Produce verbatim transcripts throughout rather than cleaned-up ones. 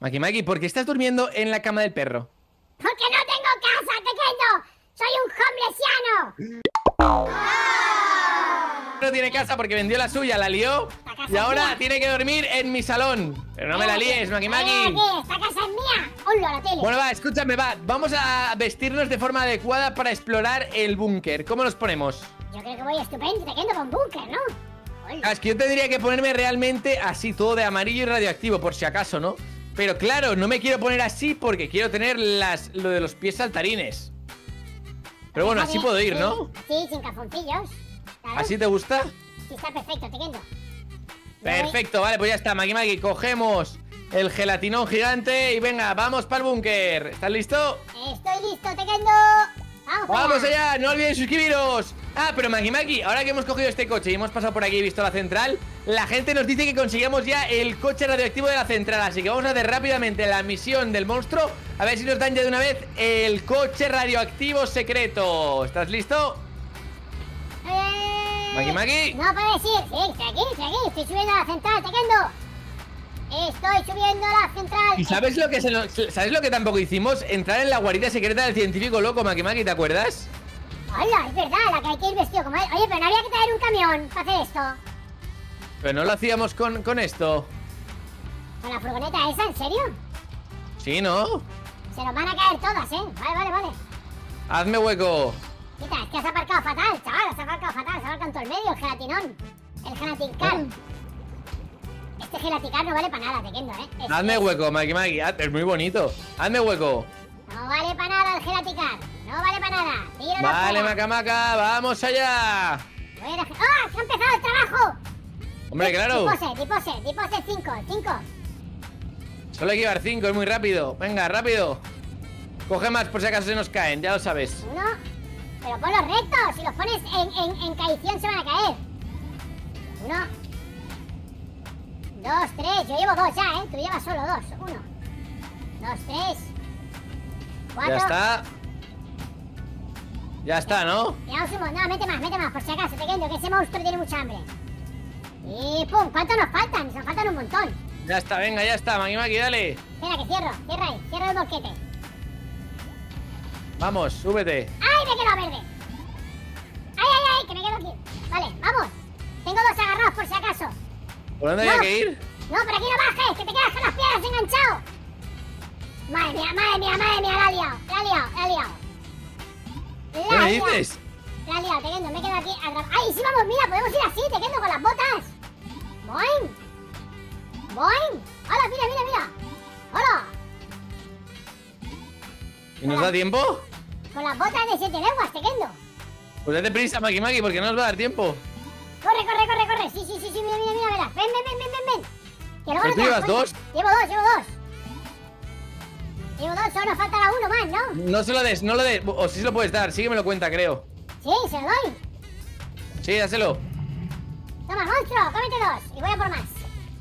Maki Maki, ¿por qué estás durmiendo en la cama del perro? Porque no tengo casa, Tequendo. Soy un homelessiano. No tiene casa porque vendió la suya, la lió y ahora mía. tiene que dormir en mi salón. Pero no me la líes, Maki Maki. Aquí, esta casa es mía. Hola, la tele. Bueno, va, escúchame, va. Vamos a vestirnos de forma adecuada para explorar el búnker. ¿Cómo nos ponemos? Yo creo que voy estupendo, Tequendo, con búnker, ¿no? Hola. Ah, es que yo tendría que ponerme realmente así, todo de amarillo y radioactivo, por si acaso, ¿no? Pero claro, no me quiero poner así porque quiero tener las, lo de los pies saltarines. Pero bueno, así puedo ir, ¿no? Sí, sin calzoncillos. Claro. ¿Así te gusta? Sí, está perfecto, Tequendo. Perfecto, vale, pues ya está, Maki Maki. Cogemos el gelatinón gigante y venga, vamos para el búnker. ¿Estás listo? Estoy listo, Tequendo. Vamos, ¡Vamos allá. allá! ¡No olviden suscribiros! Ah, pero Maki Maki, ahora que hemos cogido este coche y hemos pasado por aquí y visto la central, la gente nos dice que consigamos ya el coche radioactivo de la central. Así que vamos a hacer rápidamente la misión del monstruo. A ver si nos dan ya de una vez el coche radioactivo secreto. ¿Estás listo? Eh... Maki Maki. No puedes ir. Sí, estoy aquí, estoy aquí. Estoy subiendo a la central, Tequendo. Estoy subiendo a la central. ¿Y sabes lo que se nos- sabes lo que tampoco hicimos? Entrar en la guarida secreta del científico loco, Maki Maki, ¿te acuerdas? Hola, es verdad, la que hay que ir vestido como él. Oye, pero no había que traer un camión para hacer esto. Pero no lo hacíamos con, con esto. ¿Con la furgoneta esa? ¿En serio? Sí, ¿no? Se nos van a caer todas, ¿eh? Vale, vale, vale. Hazme hueco. Quita, es que has aparcado fatal, chaval. Has aparcado fatal. Se ha aparcado en todo el medio, el gelatinón. El gelaticar. Este gelaticar no vale para nada, Tequendo, ¿eh? Es- Hazme es- hueco, Maki Maki. Haz- Es muy bonito. Hazme hueco. No vale para nada el gelaticar. No vale para nada. Tíralo Vale, fuera. Maca Maca, vamos allá. Voy a dejar- ¡Ah! ¡Se ha empezado el trabajo! Hombre, claro. Dipose, dipose, dipose cinco, cinco. Solo hay que llevar cinco, es muy rápido. Venga, rápido. Coge más por si acaso se nos caen, ya lo sabes. Uno. Pero ponlos rectos. Si los pones en, en, en caición se van a caer. Uno. Dos, tres. Yo llevo dos ya, ¿eh? Tú llevas solo dos. Uno. Dos, tres. Cuatro. Ya está. Ya está, ¿no? Llevamos un montón. No, mete más, mete más. Por si acaso, Tequendo, que ese monstruo tiene mucha hambre. Y pum. ¿Cuántos nos faltan? Nos faltan un montón. Ya está, venga, ya está, Maki Maki, dale. Espera, que cierro. Cierra ahí. Cierra el boquete. Vamos, súbete. ¡Ay, me quedo verde! ¡Ay, ay, ay! Que me quedo aquí. Vale, vamos. Tengo dos agarrados por si acaso. ¿Por dónde No. hay que ir? No, por aquí no bajes, que te quedas con las piedras enganchado. Madre mía, madre mía, madre mía, la he liado. La he liado, la he liado. La ¿Qué me he liado. dices? La he liado, Tequendo, me quedo aquí atrapado. ¡Ay, sí, vamos! Mira, podemos ir así, Tequendo, con las botas. ¡Boing! ¡Boing! ¡Hola, mira, mira, mira! ¡Hola! ¿Y nos da tiempo? Con las botas de siete leguas, Tequendo. Pues date prisa, Maki Maki, porque no nos va a dar tiempo. Corre, corre, corre, corre. Sí, sí, sí, sí, mira, mira, mira, verás. Ven, ven, ven, ven, ven, ven. Que luego ¿Pero no tú te das llevas cuenta. dos? Llevo dos, llevo dos. Llevo dos, solo nos faltará uno más, ¿no? No se lo des, no lo des. O sí se lo puedes dar, sí que me lo cuenta, creo. Sí, se lo doy. Sí, dáselo. Toma, monstruo, cómete dos. Y voy a por más.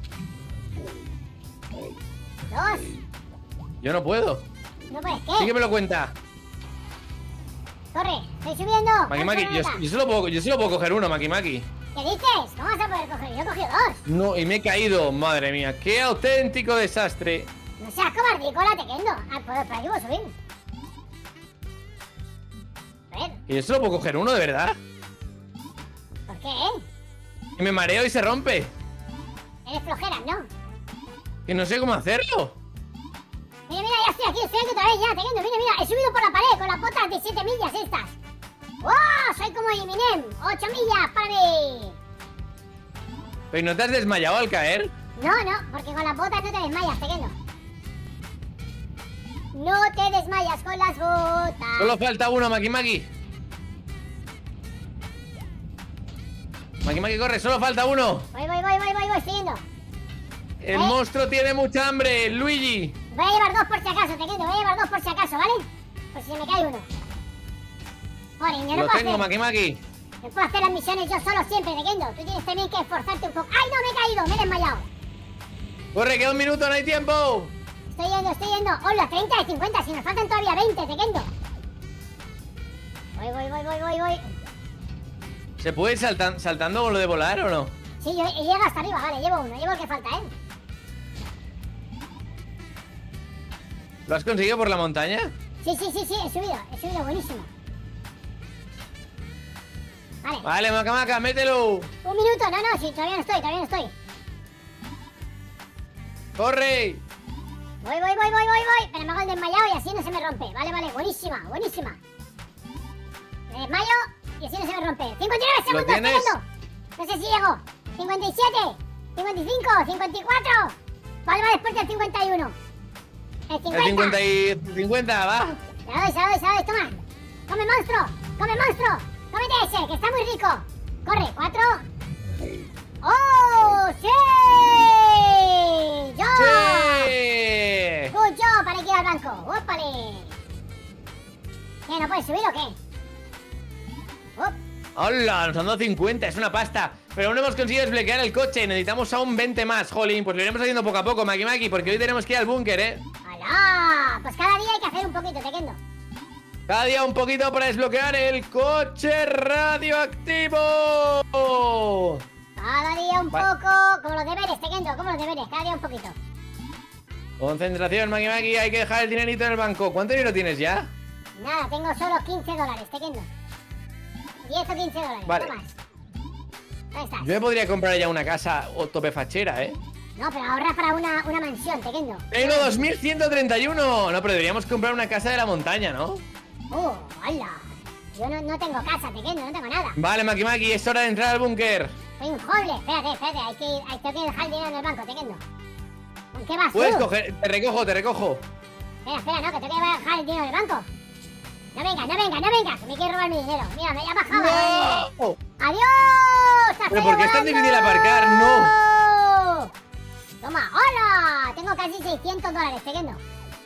Dos. Yo no puedo. No puedes, ¿qué? Sí que me lo cuenta. Corre, estoy subiendo. Maki Con Maki, yo, furgoneta. yo solo puedo, yo solo puedo coger uno, Maki Maki. ¿Qué dices? ¿Cómo vas a poder coger? Yo he cogido dos. No, y me he caído, madre mía. Qué auténtico desastre. No seas cobardico, la Tequendo. Ah, pues para aquí voy a subir. A ver, Y yo solo puedo coger uno, de verdad. ¿por qué? Y me mareo y se rompe. Eres flojera, ¿no? Que no sé cómo hacerlo. Mira, mira, ya estoy aquí, estoy aquí otra vez ya, Tequendo, mira, mira, he subido por la pared con las botas de siete millas estas. ¡Wow! Soy como Eminem, ocho millas para mí. Pero ¿no te has desmayado al caer? No, no, porque con las botas no te desmayas, Tequendo. No te desmayas con las botas. Solo falta uno, Maki Maki. Maki Maki, corre, solo falta uno. Voy, voy, voy, voy, voy, voy, estoy yendo. El ¿Eh? monstruo tiene mucha hambre, Luigi. Voy a llevar dos por si acaso, Tequendo, voy a llevar dos por si acaso, ¿vale? Por si se me cae uno. Joder, yo no Lo puedo tengo, hacer, Maki Maki. no puedo hacer las misiones yo solo siempre, Tequendo. Tú tienes también que esforzarte un poco. ¡Ay, no, me he caído! Me he desmayado. Corre, queda un minuto, no hay tiempo. Estoy yendo, estoy yendo. Hola, treinta de cincuenta, si nos faltan todavía veinte, Tequendo. Voy, voy, voy, voy, voy, voy. ¿Se puede ir saltan- saltando con lo de volar o no? Sí, yo llego hasta arriba, vale, llevo uno, llevo el que falta, ¿eh? ¿Lo has conseguido por la montaña? Sí, sí, sí, sí, he subido, he subido, buenísimo. Vale. Vale, Maca Maca, mételo. Un minuto, no, no, sí, todavía no estoy, todavía no estoy. ¡Corre! Voy, voy, voy, voy, voy, voy. Pero me hago el desmayado y así no se me rompe. Vale, vale, buenísima, buenísima. Me desmayo y así no se me rompe. cincuenta y nueve segundos, tienes? segundo. No sé si llego. cincuenta y siete, cincuenta y cinco, cincuenta y cuatro. ¿Cuál va después del cincuenta y uno? El cincuenta. El cincuenta y cincuenta, va. Se la doy, se la doy, se la doy, toma. Come monstruo, come monstruo. Cómete ese, que está muy rico. Corre, cuatro. ¡Oh, sí! ¡Yo! ¡Sí! ¡Good job! Para que ir al banco. ¡Ópale! ¿Qué, no puedes subir o qué? ¡Op! ¡Hola! Nos han dado cincuenta, es una pasta. Pero aún no hemos conseguido desbloquear el coche. Necesitamos aún veinte más, jolín. Pues lo iremos haciendo poco a poco, Maki Maki, porque hoy tenemos que ir al búnker, ¿eh? ¡Hala! Pues cada día hay que hacer un poquito, Tequendo. Cada día un poquito para desbloquear el coche radioactivo. Cada día un Vale. poco. Como los deberes, Tequendo, como los deberes. Cada día un poquito. Concentración, Maki Maki, hay que dejar el dinerito en el banco. ¿Cuánto dinero tienes ya? Nada, tengo solo quince dólares, Tequendo. diez o quince dólares, Vale. no más. ¿Dónde estás? Yo me podría comprar ya una casa o tope fachera, ¿eh? No, pero ahorra para una, una mansión, Tequendo. Tengo dos mil ciento treinta y uno. No, pero deberíamos comprar una casa de la montaña, ¿no? ¡Oh, hola! Yo no, no tengo casa, Tequendo, no tengo nada. Vale, Maki Maki, es hora de entrar al búnker. Soy un joble. Espérate, espérate, hay que ir, hay, tengo que dejar el dinero en el banco, Tequendo. ¿Con qué vas tú? Puedes coger, te recojo, te recojo. Espera, espera, no, que tengo que dejar el dinero en el banco. No venga, no venga, no venga, que me quiere robar mi dinero. Mira, me ha bajado. ¡No! ¡Adiós! ¡Te ¿Pero estoy por qué es tan volando! difícil aparcar? ¡No! Toma, ¡hola! Tengo casi seiscientos dólares, Tequendo.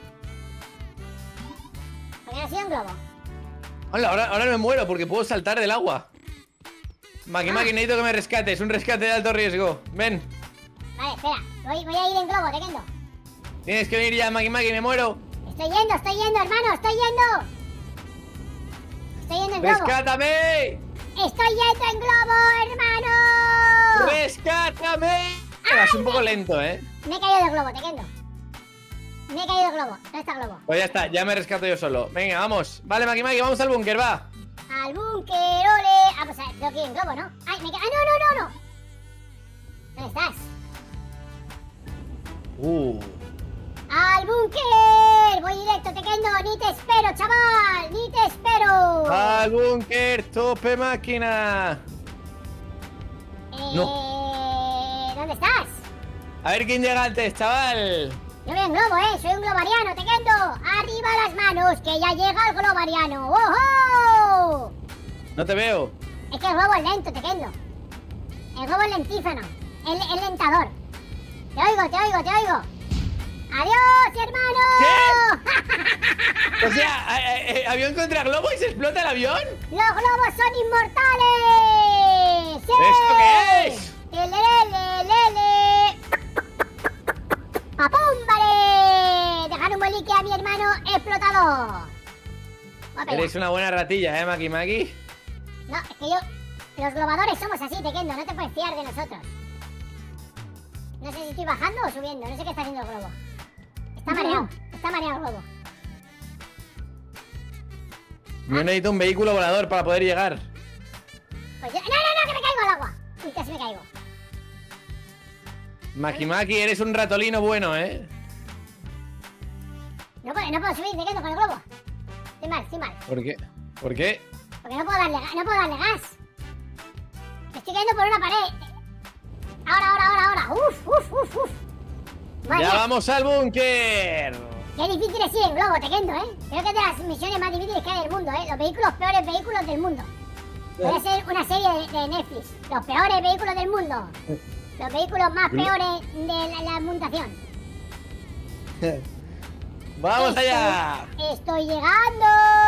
¿Por qué no ha sido un globo? Hola, ahora, ahora me muero porque puedo saltar del agua. Maki Maki, necesito que me rescates. Un rescate de alto riesgo. Ven. Vale, espera, voy, voy a ir en globo, Tequendo. Tienes que venir ya, Maki Maki, me muero. Estoy yendo, estoy yendo, hermano, estoy yendo. Estoy yendo en globo. ¡Rescátame! Estoy yendo en globo, hermano. ¡Rescátame! Vas un poco lento, ¿eh? Me he caído del globo, Tequendo. Me he caído del globo. ¿Dónde está el globo? Pues ya está, ya me rescato yo solo. Venga, vamos. Vale, Maki Maki, vamos al búnker, va. Al búnker, ole. Ah, pues tengo que ir en globo, ¿no? Ay, me ca... ¡Ah, no, no, no, no! ¿Dónde estás? Uh. ¡Al búnker! Voy directo, Tequendo. Ni te espero, chaval. Ni te espero. Al búnker, tope máquina. Eh... ¿Dónde estás? A ver quién llega antes, chaval. Yo voy en globo, ¿eh? Soy un globariano, Tequendo. Arriba las manos, que ya llega el globariano. ¡Ojo! No te veo. Es que el globo es lento, Tequendo. El globo es lentífano. El, el lentador. Te oigo, te oigo, te oigo. ¡Adiós, hermano! O sea, eh, eh, avión contra globo y se explota el avión. ¡Los globos son inmortales! ¡Sí! ¿Esto qué es? ¡Lelelelelele! ¡Papúmbale! Dejar un bolique a mi hermano explotador. Guapa, Eres una buena ratilla, ¿eh, Maki Maki? no, es que yo... Los globadores somos así, Tequendo. No te puedes fiar de nosotros. No sé si estoy bajando o subiendo. No sé qué está haciendo el globo. Está mareado. Está mareado el globo. Yo necesito un vehículo volador para poder llegar. Pues yo... ¡No, no, no! ¡Que me caigo al agua! Uy, casi me caigo. Maki Maki, eres un ratolino bueno, ¿eh? No puedo, no puedo subir, Tequendo, con el globo. Estoy mal, estoy mal. ¿Por qué? ¿Por qué? Porque no puedo darle, ga- no puedo darle gas. Me estoy cayendo por una pared. Ahora, ahora, ahora, ahora. Uf, uf, uf, uf. Madre ¡Ya mía, vamos al búnker! qué difícil es ir en globo, Tequendo, ¿eh? Creo que es de las misiones más difíciles que hay del mundo, ¿eh? Los vehículos, peores vehículos del mundo. Puede ser una serie de, de Netflix. Los peores vehículos del mundo. Los vehículos más peores de la, la mutación. ¡Vamos Estoy- allá! Estoy llegando.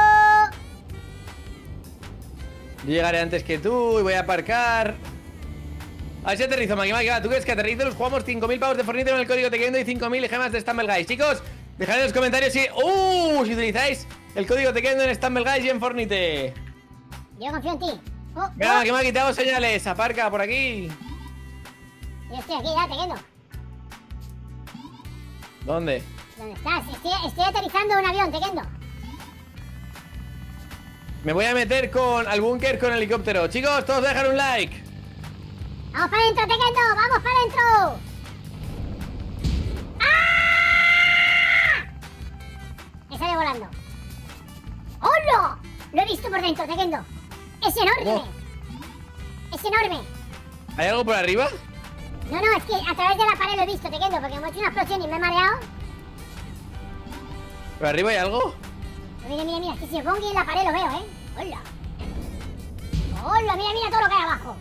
Yo llegaré antes que tú y voy a aparcar. A ver si aterrizo, Maki Maki. Va, ¿tú crees que aterrizo? Los jugamos cinco mil pavos de Fornite con el código Tequendo y cinco mil gemas de Stumble Guys. Chicos, dejad en los comentarios si... ¡Uh! Si utilizáis el código Tequendo en Stumble Guys y en Fornite. Yo confío en ti. Oh, Venga, oh, Maki Maki, te hago señales. Aparca por aquí. yo estoy aquí ya, Tequendo. ¿Dónde? ¿Dónde estás? Estoy, estoy aterrizando un avión, Tequendo. Me voy a meter con al búnker con helicóptero. Chicos, todos dejan un like. ¡Vamos para adentro, Tequendo! ¡Vamos para adentro! ¡Ah! Me sale volando. ¡Hola! Lo he visto por dentro, Tequendo. ¡Es enorme! ¿Cómo? ¡Es enorme! ¿Hay algo por arriba? No, no, es que a través de la pared lo he visto, Tequendo, porque hemos hecho una explosión y me he mareado. ¿Por arriba hay algo? Mira, mira, mira, es que si me pongo aquí en la pared lo veo, ¿eh? ¡Hola! ¡Hola! Mira, mira todo lo que hay abajo.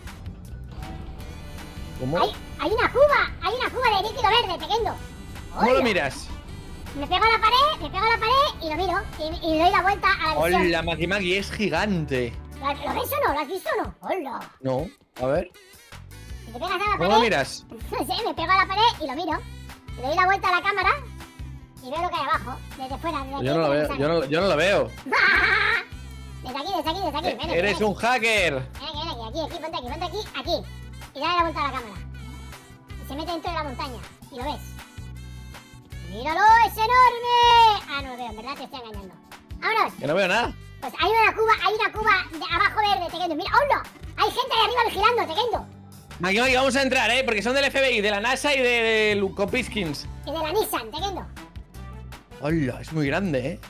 ¿Cómo? Hay, hay una cuba, hay una cuba de líquido verde, Tequendo. ¿Cómo lo miras? Me pego a la pared, me pego a la pared y lo miro. Y, y doy la vuelta a la visión. Hola, Maki Maki, es gigante. ¿Lo, ¿Lo ves o no? ¿Lo has visto o no? ¡Hola! No, a ver. Si te pegas a la pared... ¿Cómo lo miras? No sé, me pego a la pared y lo miro. Le doy la vuelta a la cámara y veo lo que hay abajo, desde fuera. Desde Yo no lo veo, yo no, yo no lo veo. Desde aquí, desde aquí, desde aquí. Ven, Eres ven. un hacker. Ven aquí, ven aquí, aquí, aquí, ponte aquí, ponte aquí, aquí. Y dale la vuelta a la cámara. Y se mete dentro de la montaña. Y lo ves. ¡Míralo! ¡Es enorme! Ah, no lo veo, en verdad te estoy engañando. ¡Vámonos! Que no veo nada. Pues hay una cuba, hay una cuba de abajo verde, Tequendo. Mira, ¡hola! Hay gente ahí arriba vigilando, Tequendo. Maki Maki, vamos a entrar, ¿eh? Porque son del F B I, de la NASA y de, de Kopiskins. Y de la Nissan, Tequendo. Hola, es muy grande, ¿eh?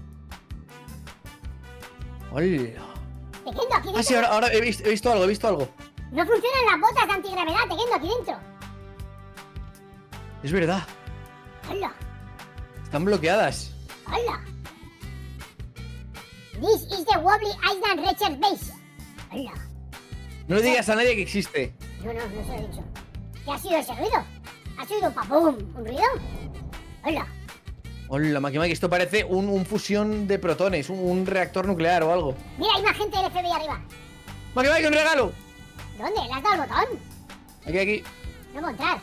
Hola. Tequendo, aquí dentro. Ah, sí, ahora, ahora he, visto, he visto algo, he visto algo. No funcionan las botas de antigravedad, Tequendo, aquí dentro. Es verdad. ¡Hola! Están bloqueadas. ¡Hola! This is the Wobbly Island Research Base. ¡Hola! No le digas a nadie que existe. No, no, no se lo he dicho. ¿Qué ha sido ese ruido? ¿Ha sido un papum? ¿Un ruido? ¡Hola! Hola, Maki Maki, esto parece un, un fusión de protones, un, un reactor nuclear o algo. Mira, hay más gente del F B I arriba. Maki Maki, un regalo. ¿Dónde? ¿Le has dado el botón? Aquí, aquí. No puedo entrar.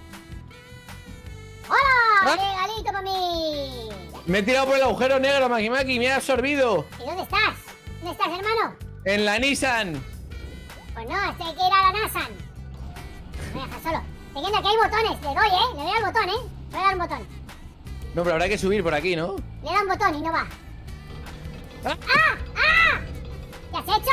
¡Hola! ¿Ah? ¡Regalito para mí! Me he tirado por el agujero negro, Maki Maki, me he absorbido. ¿Y dónde estás? ¿Dónde estás, hermano? En la Nissan. Pues no, este hay que ir a la NASA. No me dejas solo. Tequendo, que hay botones. Le doy, ¿eh? Le doy al botón, ¿eh? Le voy a dar un botón. No, pero habrá que subir por aquí, ¿no? Le da un botón y no va. ¡Ah! ¡Ah! ¡Ah! ¿Qué has hecho?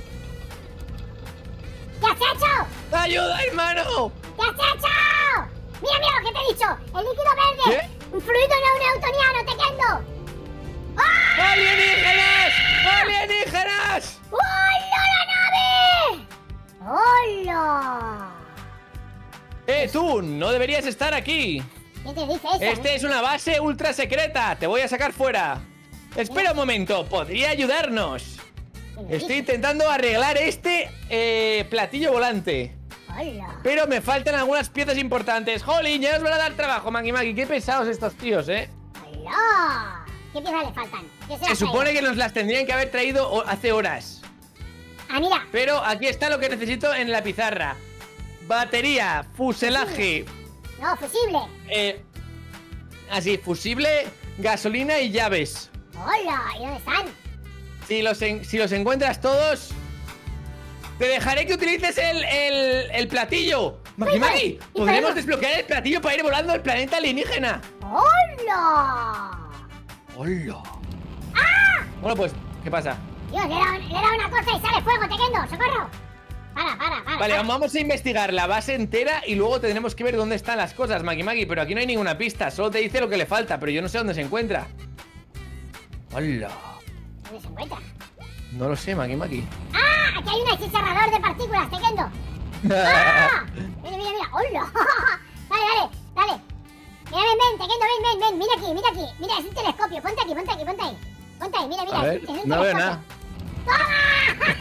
¿Qué has hecho? ¡Ayuda, hermano! ¿Qué has hecho? Mira, mira lo que te he dicho. El líquido verde. ¿Qué? Un fluido no newtoniano, Tequendo. ¡Ah! ¡Alienígenas! ¡Alienígenas! ¡Hola, la nave! ¡Hola! ¡Eh, tú! No deberías estar aquí. ¿Quién te dice eso? Este eh? es una base ultra secreta. Te voy a sacar fuera. Espera un momento. ¿Podría ayudarnos? ¿Quién te Estoy dice? intentando arreglar este eh, platillo volante. ¡Hola! Pero me faltan algunas piezas importantes. ¡Jolín! Ya nos van a dar trabajo, Maki Maki. Qué pesados estos tíos, ¿eh? ¡Hola! ¿Qué piezas le faltan? ¿Qué Se supone que nos las tendrían que haber traído ho- hace horas. Ah, mira. Pero aquí está lo que necesito en la pizarra. Batería, fuselaje, No, fusible. eh, así, fusible, gasolina y llaves. ¡Hola! ¿Y dónde están? Si los, en- si los encuentras todos, te dejaré que utilices el, el, el platillo. Maki Uy, Maki, ¿y podremos podemos- desbloquear el platillo para ir volando al planeta alienígena. ¡Hola! ¡Hola! ¡Ah! Bueno, pues, ¿qué pasa? Dios, le he dado, le he dado una cosa y sale fuego, Tequendo. ¡Socorro! Para, para, para. Vale, para. vamos a investigar la base entera y luego tendremos que ver dónde están las cosas, Maki Maki. Pero aquí no hay ninguna pista, solo te dice lo que le falta, pero yo no sé dónde se encuentra. ¡Hola! ¿Dónde se encuentra? No lo sé, Maki Maki. ¡Ah! Aquí hay un achicharrador de partículas, Tequendo. ¡Ah! Mira, mira, mira. ¡Hola! Dale, dale, dale. Mira, ven, ven, Tequendo, ven, ven, ven. Mira aquí, mira aquí. Mira, es un telescopio. Ponte aquí, ponte aquí, ponte ahí. Ponte ahí, mira, mira. A ver, es un no veo telescopio. nada. ¡Toma!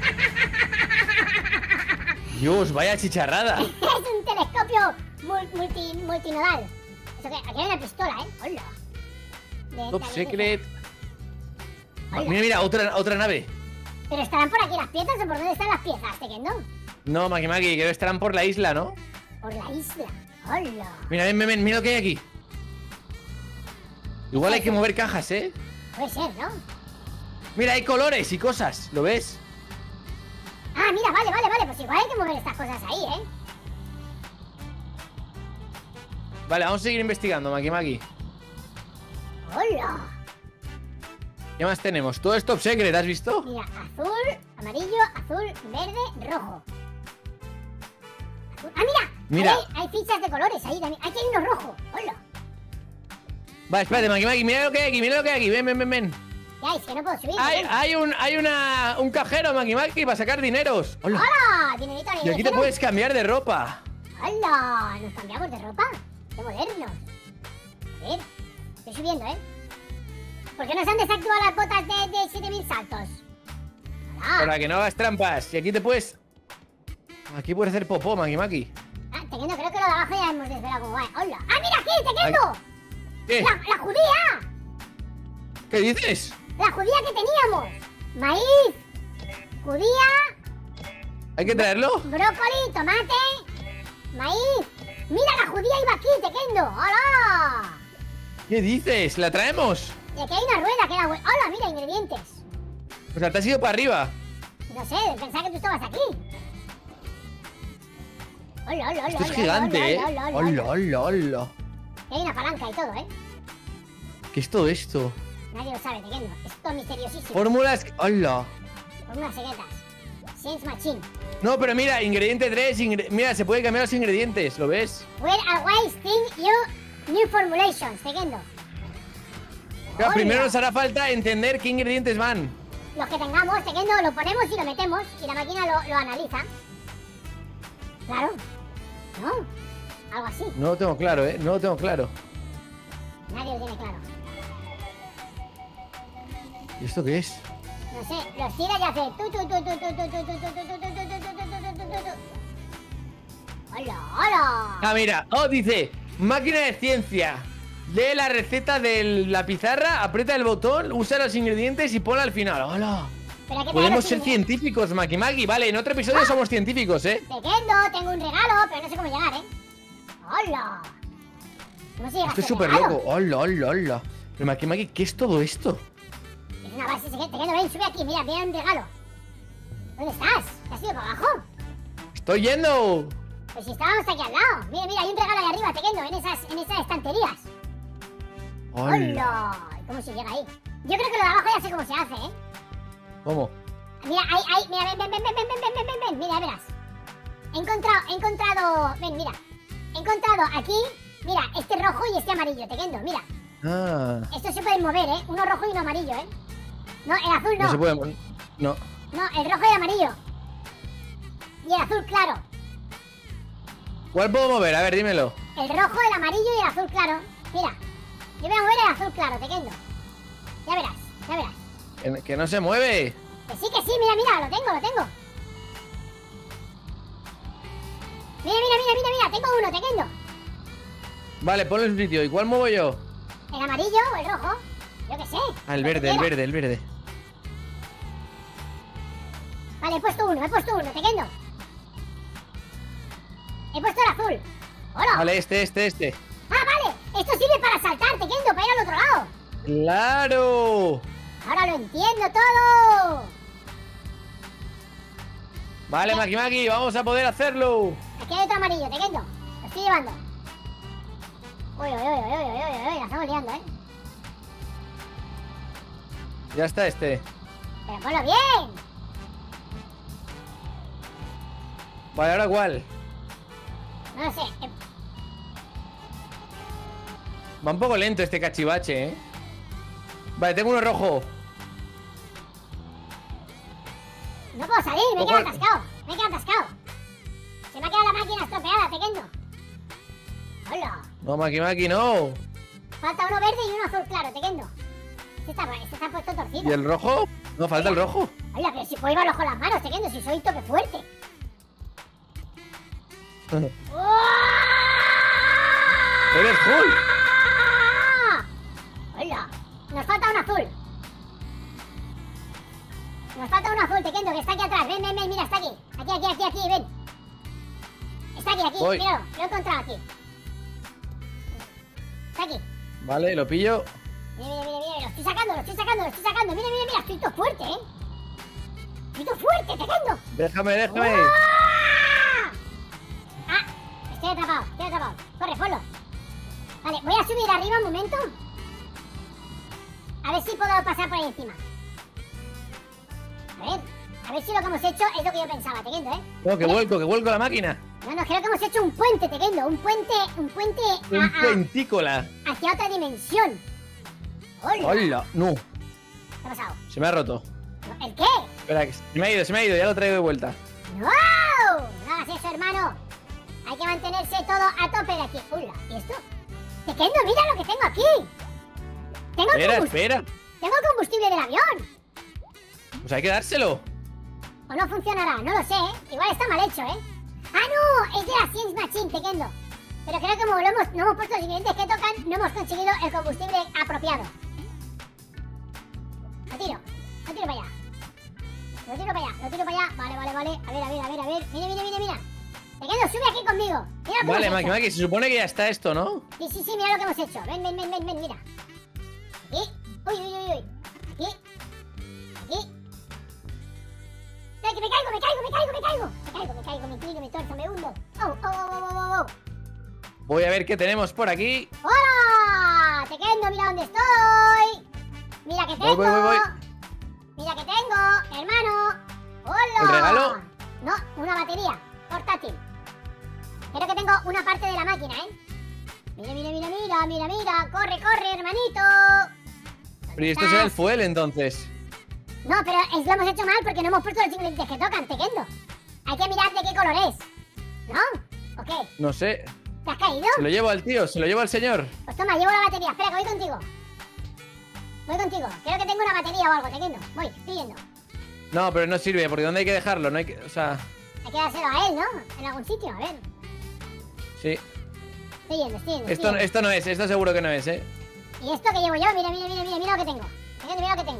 Dios, vaya chicharrada. Es un telescopio mul- multi, multinodal. Eso que, aquí hay una pistola, ¿eh? ¡Hola! De Top esta secret. Hola. Mira, mira, otra, otra nave. ¿Pero estarán por aquí las piezas o por dónde están las piezas, Tequendo? No, Maki Maki, creo que estarán por la isla, ¿no? Por la isla. ¡Hola! Mira, ven, ven, ven, mira lo que hay aquí. Igual hay que mover cajas, ¿eh? Puede ser, ¿no? Mira, hay colores y cosas, ¿lo ves? Ah, mira, vale, vale, vale. Pues igual hay que mover estas cosas ahí, ¿eh? Vale, vamos a seguir investigando, Maki Maki. ¡Hola! ¿Qué más tenemos? Todo es top secret, ¿has visto? Mira, azul, amarillo, azul, verde, rojo. Azul. ¡Ah, mira! Mira. Hay, hay fichas de colores ahí también. Aquí hay uno rojo. ¡Hola! Vale, espérate, Maki Maki, mira lo que hay aquí, mira lo que hay aquí. Ven, ven, ven, ven. Ya, es que no puedo subir. Hay, ¿no? hay un, hay una, un cajero, Maki Maki, para sacar dineros. Hola. ¡Hola! Dinerito, Y aquí te puedes cambiar de ropa. ¡Hola! ¿Nos cambiamos de ropa? ¡Qué modernos! A ver, estoy subiendo, ¿eh? ¿Por qué nos han desactivado las botas de, de siete mil saltos? ¡Hola! Para que no hagas trampas. Y aquí te puedes... Aquí puedes hacer popó, Maki Maki. Ah, Tequendo, creo que lo de abajo ya hemos desvelado como va. ¡Hola! ¡Ah, mira aquí, Tequendo! ¿Qué? ¡La, la judía! ¿Qué dices? ¡La judía que teníamos! Maíz, judía, ¿Hay que traerlo? brócoli, tomate, maíz. ¡Mira, la judía iba aquí, Tequendo! ¡Hola! ¿Qué dices? ¿La traemos? Y aquí hay una rueda que da vuelta. ¡Hola, mira, ingredientes! O sea, te has ido para arriba. No sé, pensaba que tú estabas aquí. ¡Hola, hola, hola! Esto es hola, gigante, hola, ¿eh? hola, hola, Hola, hola. hola, hola. Y hay una palanca y todo, ¿eh? ¿Qué es todo esto? Nadie lo sabe, Tequendo. Es todo misteriosísimo. Fórmulas... Hola. Por unas secretas. Sense Machine. No, pero mira, ingrediente tres, ingre- mira, se puede cambiar los ingredientes, ¿lo ves? Where always think you new formulations, Tequendo. Claro, Hola. primero nos hará falta entender qué ingredientes van. Los que tengamos, Tequendo, lo ponemos y lo metemos y la máquina lo, lo analiza. Claro. ¿No? Algo así. No lo tengo claro, ¿eh? No lo tengo claro. Nadie lo tiene claro. ¿Y esto qué es? No sé, los tira y hace tu tu tu tu tu tu tu tu tu tu tu tu tu tu tu tu. ¡Hola, hola! Ah, mira, oh, dice, máquina de ciencia. Lee la receta de la pizarra, aprieta el botón, usa los ingredientes y ponla al final. ¡Hola! Pero hay que Podemos traer ser los científicos, Maki Maki. Vale, en otro episodio somos científicos, ¿eh? Tequendo, tengo un regalo, pero no sé cómo llegar, ¿eh? ¡Hola! No sé llegar Esto es a este súper regalo. loco. ¡Hola, hola, hola! Pero Maki Maki, ¿qué es todo esto? Es una base secreta. Tequendo, ven, sube aquí, mira, mira un regalo. ¿Dónde estás? ¿Te has ido para abajo? ¡Estoy yendo! Pues si estábamos aquí al lado. Mira, mira, hay un regalo ahí arriba, Tequendo, en esas, en esas estanterías. ¡Hola! ¡Hola! ¿Cómo se llega ahí? Yo creo que lo de abajo ya sé cómo se hace, ¿eh? ¿Cómo? Mira, ahí, ahí, mira, ven, ven, ven, ven, ven, ven, ven, ven, ven, ven, mira, verás. He encontrado, he encontrado, ven, mira. He encontrado aquí, mira, este rojo y este amarillo, Tequendo, mira. Ah. Estos se pueden mover, ¿eh? Uno rojo y uno amarillo, ¿eh? No, el azul no. No se puede... mon- No. No, el rojo y el amarillo. Y el azul claro. ¿Cuál puedo mover? A ver, dímelo. El rojo, el amarillo y el azul claro. Mira, yo voy a mover el azul claro, Tequendo. Ya verás, ya verás. Que, que no se mueve. Que sí, que sí, mira, mira, lo tengo, lo tengo. Mira, mira, mira, mira, mira, tengo uno, Tequendo. Vale, ponlo en su sitio. ¿Y cuál muevo yo? ¿El amarillo o el rojo? Yo qué sé. Ah, el lo que verde, el quiera. verde, el verde. Vale, he puesto uno, he puesto uno, Tequendo. He puesto el azul. ¡Hola! Vale, este, este, este. ¡Ah, vale! Esto sirve para saltar, Tequendo, para ir al otro lado. ¡Claro! Ahora lo entiendo todo. Vale, Maki Maki, vamos a poder hacerlo. Aquí hay otro amarillo, Tequendo. Lo estoy llevando. Uy, uy, uy, uy, uy, uy, uy, la estamos liando, ¿eh? Ya está este. Pero ponlo bien. Vale, ¿ahora cuál? No lo sé. eh, Va un poco lento este cachivache, ¿eh? Vale, tengo uno rojo. No puedo salir, me he Ojo. quedado atascado. Me he quedado atascado. Se me ha quedado la máquina estropeada, Tequendo. Hola. No, Maki Maki, no. Falta uno verde y uno azul claro, Tequendo. Este está, este está puesto torcido. ¿Y el rojo? No, falta el rojo. Hola, pero si puedo llevarlo con las manos, Tequendo, si soy toque fuerte. ¡Eres full! Hola. Nos falta un azul. Nos falta un azul, Tequendo, que está aquí atrás. Ven, ven, ven, mira, está aquí. Aquí, aquí, aquí, aquí, ven. Está aquí, aquí, Voy. míralo, lo he encontrado aquí. Está aquí. Vale, lo pillo. Mira, mira, mira, mira, lo estoy sacando, lo estoy sacando, lo estoy sacando. Mira, mira, mira, estoy todo fuerte, ¿eh? Estoy todo fuerte, Tequendo. Déjame, déjame. ¡Ah! Ah, estoy atrapado, estoy atrapado. Corre, ponlo. Vale, voy a subir arriba un momento. A ver si puedo pasar por ahí encima. A ver, a ver si lo que hemos hecho es lo que yo pensaba, Tequendo, ¿eh? No, que vuelco, que vuelco la máquina. No, no, creo que hemos hecho un puente, Tequendo. Un puente, un puente a, Un a- puentícola. hacia otra dimensión. ¡Hola! ¡Hola! No, ¿Qué ha pasado? se me ha roto. ¿El qué? Espera, que se me ha ido, se me ha ido, ya lo traigo de vuelta. ¡No! No hagas eso, hermano. Hay que mantenerse todo a tope de aquí. ¡Hola! ¿Y esto? Tequendo, mira lo que tengo aquí. Tengo el, Espera, combust- espera. tengo el combustible del avión. Pues hay que dárselo. ¿O no funcionará? No lo sé, ¿eh? Igual está mal hecho, ¿eh? ¡Ah, no! Es de la Science Machine, Tequendo. Pero creo que como lo hemos, no hemos puesto los ingredientes que tocan, no hemos conseguido el combustible apropiado. Lo tiro. Lo tiro para allá. Lo tiro para allá. Lo tiro para allá. Vale, vale, vale. A ver, a ver, a ver, a ver. Mira, mira, mira, mira. Tequendo, sube aquí conmigo. Mira lo que Vale, hemos Maki, hecho. Maki, se supone que ya está esto, ¿no? Sí, sí, sí, mira lo que hemos hecho. Ven, ven, ven, ven, ven, mira. Aquí. Uy, uy, uy, uy. Aquí. Aquí. ¡Ay, que me caigo, me caigo, me caigo, me caigo! Me caigo, me caigo, me inclino, me torzo, me hundo. ¡Oh, oh, oh, oh, oh, oh! Voy a ver qué tenemos por aquí. ¡Hola! Tequendo, mira dónde estoy. Mira que tengo. Voy, voy, voy, voy. Mira que tengo, hermano. ¡Hola! ¿El regalo? No, una batería portátil. Creo que tengo una parte de la máquina, ¿eh? Mira, mira, mira, mira, mira, mira. Corre, corre, hermanito. Pero ¿y esto será el fuel entonces? No, pero es, lo hemos hecho mal porque no hemos puesto los ingredientes que tocan, Tequendo. Hay que mirar de qué color es. ¿No? ¿O qué? No sé. ¿Te has caído? Se lo llevo al tío, se lo llevo al señor. Pues toma, llevo la batería. Espera, que voy contigo. Voy contigo. Creo que tengo una batería o algo, Tequendo. Voy, estoy yendo. No, pero no sirve, porque ¿dónde hay que dejarlo? No hay que... O sea... Hay que dárselo a él, ¿no? En algún sitio, a ver. Sí. Estoy yendo, estoy yendo. Esto, estoy yendo. esto no es, esto seguro que no es, ¿eh? ¿Y esto que llevo yo? Mira, mira, mira, mira, mira lo que tengo. Tequendo, mira lo que tengo.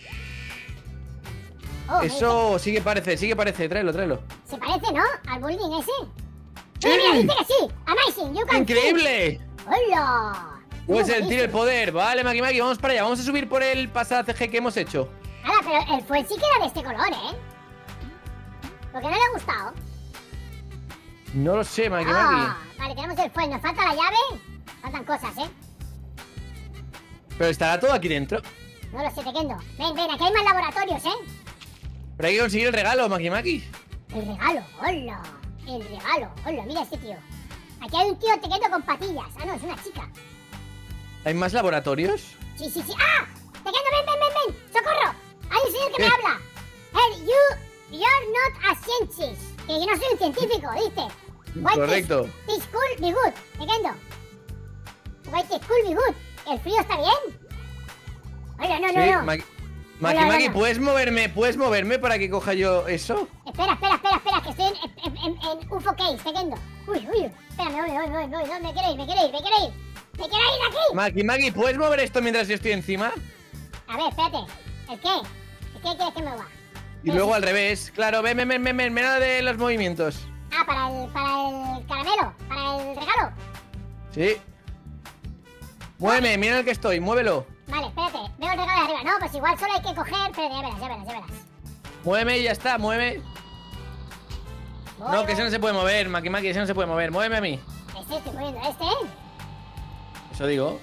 Oh, Eso sí que parece, sí que parece. Tráelo, tráelo. se parece, ¿no? Al building ese. ¡Sí! Mira, mira, dice que sí. Amazing, you can ¡Increíble! see. ¡Hola! Puede Tengo sentir el buenísimo. poder. Vale, Maki Maki, vamos para allá. Vamos a subir por el pasaje que hemos hecho. Ahora, pero el fuel sí que era de este color, ¿eh? Porque no le ha gustado. No lo sé, Maki Ah, Maki. vale, tenemos el fuel. Nos falta la llave. Faltan cosas, ¿eh? Pero estará todo aquí dentro. No lo sé, Tequendo. Ven, ven, aquí hay más laboratorios, ¿eh? Pero hay que conseguir el regalo, Maki Maki. El regalo, hola. El regalo, hola, mira este tío. Aquí hay un tío Tequendo con patillas. Ah, no, es una chica. ¿Hay más laboratorios? Sí, sí, sí. ¡Ah! Tequendo, ven, ven, ven, ven. ¡Socorro! Hay un señor que me ¿Qué? habla. Hey, you, you're not a scientist. Que yo no soy un científico, ¿viste? Why Correcto. This, this cool be good, Tequendo. Why this cool be good. ¿El frío está bien? Hola, no, Sí, no, no. Maki Maki, Hola, Maki, hola. ¿puedes moverme? ¿Puedes moverme para que coja yo eso? Espera, espera, espera, espera, que estoy en, en, en, en U F O Case, Tequendo. Uy, uy, espera, me voy, me voy, me voy, me voy. ¿Dónde me quiero ir? Me quiero ir, me quiero ir. Me quiero ir de aquí. Maki Maki, ¿puedes mover esto mientras yo estoy encima? A ver, espérate. ¿El qué? ¿El qué quieres que me mueva? Y luego al revés. Claro, ven, ven, ven, ven, ven, ven a de los movimientos. Ah, para el, para el caramelo, para el regalo. Sí. Muéveme, mira en el que estoy, muévelo. Vale, espérate, veo el regalo de arriba. No, pues igual solo hay que coger. Espérate, ya verás, ya verás, ya verás. Muéveme y ya está, mueve. Voy, No, que ese voy. no se puede mover, Maki Maki, ese no se puede mover. Muéveme a mí. Este estoy moviendo, este, ¿eh? Eso digo.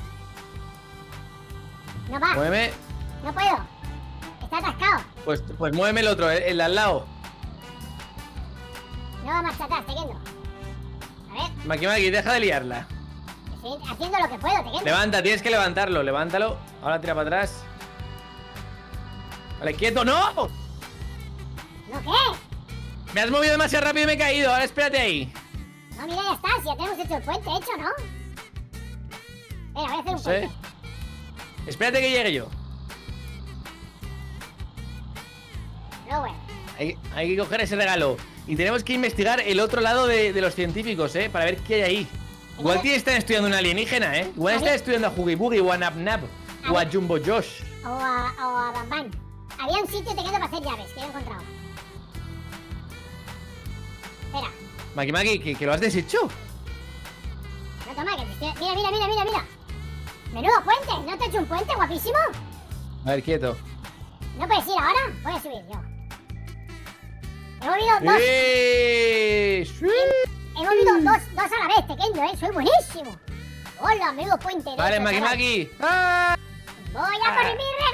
No va, Muéveme. no puedo. Está atascado. Pues, pues muéveme el otro, el, el de al lado. No va marcha atrás, Tequendo. A ver, Maki Maki, deja de liarla. estoy haciendo lo que puedo, Tequendo. Levanta, tienes que levantarlo, levántalo. Ahora tira para atrás. Vale, quieto, ¡no! ¿No qué? Me has movido demasiado rápido y me he caído. Ahora espérate ahí. No, mira, ya está, si ya tenemos hecho el puente hecho, ¿no? Venga, voy a hacer No un sé. puente. Espérate que llegue yo. Pero bueno. Hay, hay que coger ese regalo. Y tenemos que investigar el otro lado de, de los científicos, ¿eh? Para ver qué hay ahí. Igual que están estudiando un alienígena, ¿eh? Igual A están ver. estudiando a Huggy Buggy o a Nap Nap A o a ver. Jumbo Josh. O a, o a Bam Bam. Había un sitio Tequendo para hacer llaves que yo he encontrado. Espera. Maki Maki, ¿que, que lo has deshecho? No, toma, que te estoy... Mira, mira, mira, mira, mira. Menudo puente. ¿No te he hecho un puente guapísimo? A ver, quieto. ¿No puedes ir ahora? Voy a subir yo. He movido dos... ¡Eh! ¡Sí! He movido dos, dos a la vez, Tequendo, ¿eh? Soy buenísimo. Hola, menudo puente. de Vale, estos, Maki chaval. Maki. ¡Ah! Voy a por mi